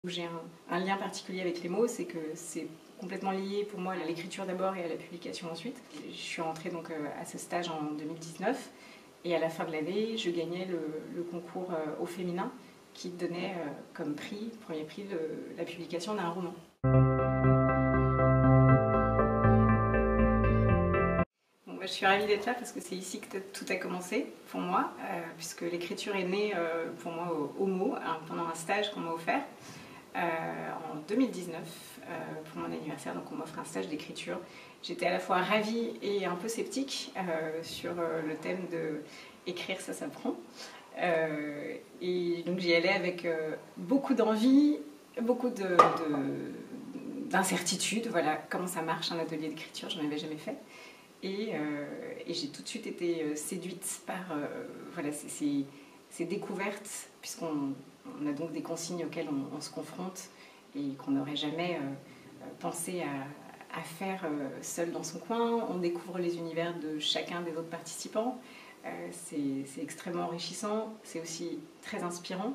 J'ai un lien particulier avec les mots, c'est que c'est complètement lié pour moi à l'écriture d'abord et à la publication ensuite. Je suis rentrée donc à ce stage en 2019 et à la fin de l'année, je gagnais le concours au féminin qui donnait comme prix, premier prix, la publication d'un roman. Bon, je suis ravie d'être là parce que c'est ici que tout a commencé pour moi, puisque l'écriture est née pour moi au mot pendant un stage qu'on m'a offert. En 2019 pour mon anniversaire, donc on m'offre un stage d'écriture. J'étais à la fois ravie et un peu sceptique sur le thème de écrire, ça s'apprend. Et donc j'y allais avec beaucoup d'envie, beaucoup d'incertitude. Voilà, comment ça marche un atelier d'écriture, je n'en avais jamais fait. Et j'ai tout de suite été séduite par voilà, ces découvertes, puisqu'on a donc des consignes auxquelles on se confronte et qu'on n'aurait jamais pensé à faire seul dans son coin. On découvre les univers de chacun des autres participants. C'est extrêmement enrichissant, c'est aussi très inspirant.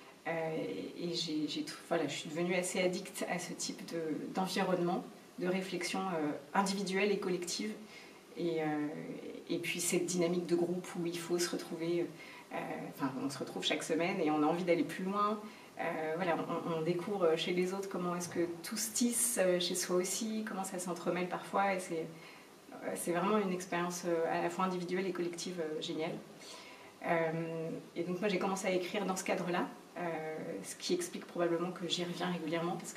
Et voilà, je suis devenue assez addicte à ce type d'environnement, de réflexion individuelle et collective. Et puis cette dynamique de groupe où il faut se retrouver, on se retrouve chaque semaine et on a envie d'aller plus loin. Voilà, on découvre chez les autres comment est-ce que tout se tisse chez soi aussi, comment ça s'entremêle parfois. Et c'est vraiment une expérience à la fois individuelle et collective géniale. Et donc moi j'ai commencé à écrire dans ce cadre-là, ce qui explique probablement que j'y reviens régulièrement parce que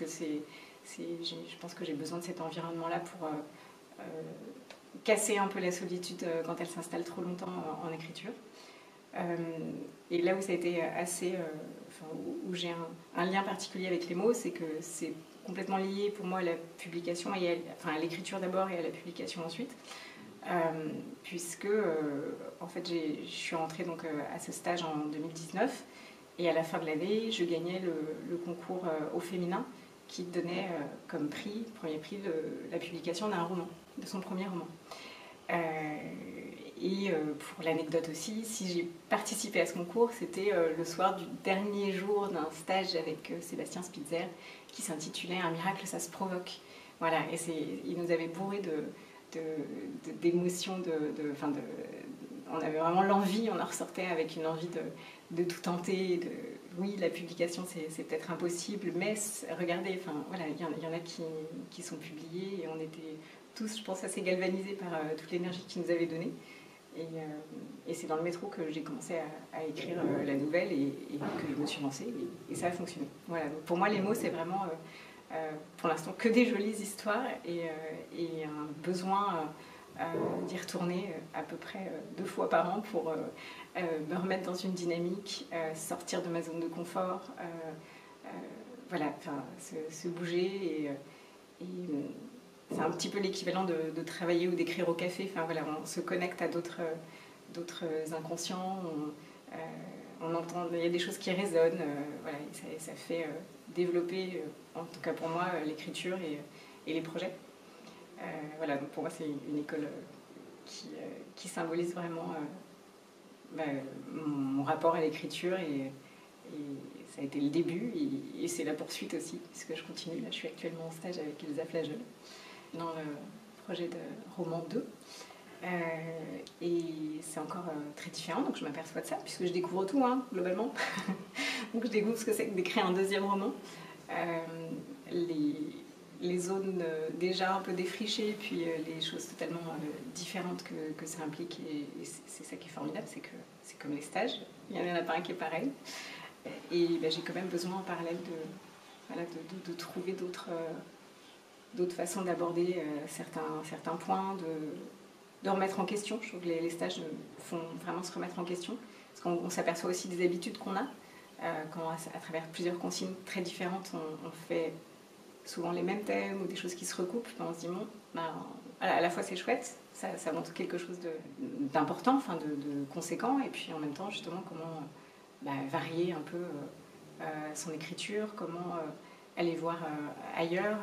je pense que j'ai besoin de cet environnement-là pour casser un peu la solitude quand elle s'installe trop longtemps en écriture. Et là où ça a été assez, où j'ai un lien particulier avec les mots, c'est que c'est complètement lié pour moi à la publication et à l'écriture d'abord et à la publication ensuite, puisque en fait je suis rentrée donc à ce stage en 2019 et à la fin de l'année, je gagnais le concours au féminin qui donnait comme prix, premier prix, la publication d'un roman, de son premier roman. Et pour l'anecdote aussi, si j'ai participé à ce concours, c'était le soir du dernier jour d'un stage avec Sébastien Spitzer qui s'intitulait « Un miracle, ça se provoque ». Voilà, et il nous avait bourré d'émotions, on avait vraiment l'envie, on en ressortait avec une envie de tout tenter, oui, la publication c'est peut-être impossible, mais regardez, voilà, il y en a qui sont publiés et on était tous, je pense, assez galvanisés par toute l'énergie qu'ils nous avaient donnée. Et c'est dans le métro que j'ai commencé à écrire la nouvelle et que je me suis lancée et ça a fonctionné. Voilà, donc pour moi les mots c'est vraiment pour l'instant que des jolies histoires et un besoin d'y retourner à peu près 2 fois par an pour me remettre dans une dynamique, sortir de ma zone de confort, voilà, se bouger et c'est un petit peu l'équivalent de travailler ou d'écrire au café. Enfin, voilà, on se connecte à d'autres inconscients, on entend, il y a des choses qui résonnent, voilà, et ça fait développer, en tout cas pour moi, l'écriture et les projets. Voilà, donc pour moi c'est une école qui symbolise vraiment mon rapport à l'écriture et ça a été le début et c'est la poursuite aussi, puisque je continue. Là, je suis actuellement en stage avec Elsa Flageol dans le projet de roman 2. Et c'est encore très différent, donc je m'aperçois de ça, puisque je découvre tout, globalement. Donc je découvre ce que c'est que d'écrire un deuxième roman. Les zones déjà un peu défrichées, puis les choses totalement différentes que ça implique. Et c'est ça qui est formidable, c'est que c'est comme les stages, il n'y en a pas un qui est pareil. Et j'ai quand même besoin en parallèle de trouver d'autres façons d'aborder certains points, de remettre en question. Je trouve que les stages font vraiment se remettre en question, parce qu'on s'aperçoit aussi des habitudes qu'on a, quand à travers plusieurs consignes très différentes, on fait souvent les mêmes thèmes ou des choses qui se recoupent. On se dit, bon, à la fois c'est chouette, ça montre quelque chose d'important, de conséquent, et puis en même temps, justement, comment varier un peu son écriture, comment aller voir ailleurs.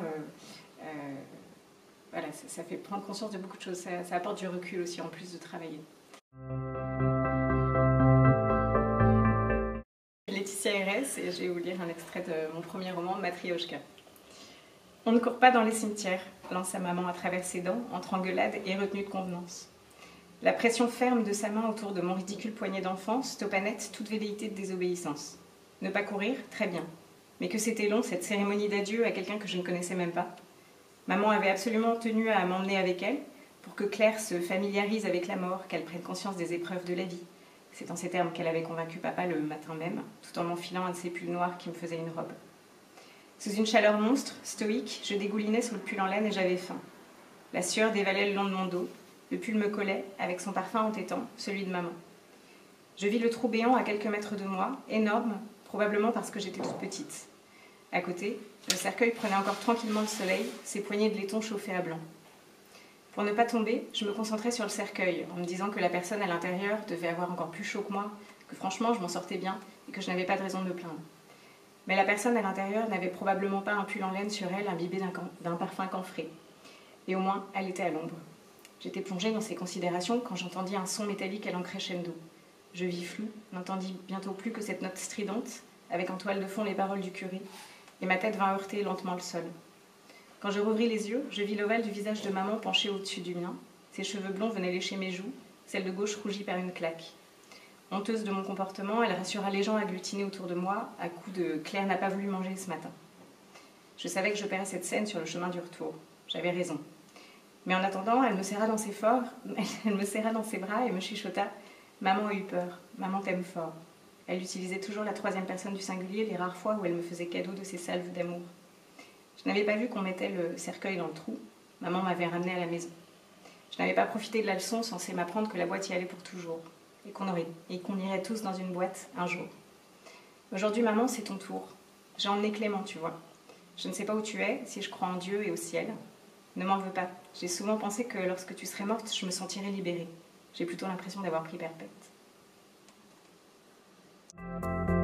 Voilà, ça fait prendre conscience de beaucoup de choses, ça apporte du recul aussi en plus de travailler. Laetitia Erez, Weiss et je vais vous lire un extrait de mon premier roman, Matryoshka. On ne court pas dans les cimetières, lança maman à travers ses dents, entre engueulades et retenues de convenance. La pression ferme de sa main autour de mon ridicule poignet d'enfant stoppa net toute velléité de désobéissance. Ne pas courir, très bien. Mais que c'était long, cette cérémonie d'adieu à quelqu'un que je ne connaissais même pas. Maman avait absolument tenu à m'emmener avec elle, pour que Claire se familiarise avec la mort, qu'elle prenne conscience des épreuves de la vie. C'est en ces termes qu'elle avait convaincu papa le matin même, tout en m'enfilant un de ses pulls noirs qui me faisait une robe. Sous une chaleur monstre, stoïque, je dégoulinais sous le pull en laine et j'avais faim. La sueur dévalait le long de mon dos, le pull me collait, avec son parfum entêtant, celui de maman. Je vis le trou béant à quelques mètres de moi, énorme, probablement parce que j'étais toute petite. À côté, le cercueil prenait encore tranquillement le soleil, ses poignées de laiton chauffées à blanc. Pour ne pas tomber, je me concentrais sur le cercueil, en me disant que la personne à l'intérieur devait avoir encore plus chaud que moi, que franchement je m'en sortais bien et que je n'avais pas de raison de me plaindre. Mais la personne à l'intérieur n'avait probablement pas un pull en laine sur elle imbibé d'un parfum camphré. Et au moins, elle était à l'ombre. J'étais plongée dans ces considérations quand j'entendis un son métallique allant crescendo. Je vis flou, n'entendis bientôt plus que cette note stridente, avec en toile de fond les paroles du curé, et ma tête vint heurter lentement le sol. Quand je rouvris les yeux, je vis l'ovale du visage de maman penché au-dessus du mien. Ses cheveux blonds venaient lécher mes joues, celle de gauche rougie par une claque. Honteuse de mon comportement, elle rassura les gens agglutinés autour de moi, à coups de « Claire n'a pas voulu manger ce matin ». Je savais que je paierais cette scène sur le chemin du retour. J'avais raison. Mais en attendant, elle me serra dans ses bras et me chuchota « Maman a eu peur, maman t'aime fort ». Elle utilisait toujours la troisième personne du singulier les rares fois où elle me faisait cadeau de ses salves d'amour. Je n'avais pas vu qu'on mettait le cercueil dans le trou. Maman m'avait ramené à la maison. Je n'avais pas profité de la leçon censée m'apprendre que la boîte y allait pour toujours et qu'on irait tous dans une boîte un jour. Aujourd'hui, maman, c'est ton tour. J'ai emmené Clément, tu vois. Je ne sais pas où tu es, si je crois en Dieu et au ciel. Ne m'en veux pas. J'ai souvent pensé que lorsque tu serais morte, je me sentirais libérée. J'ai plutôt l'impression d'avoir pris perpète.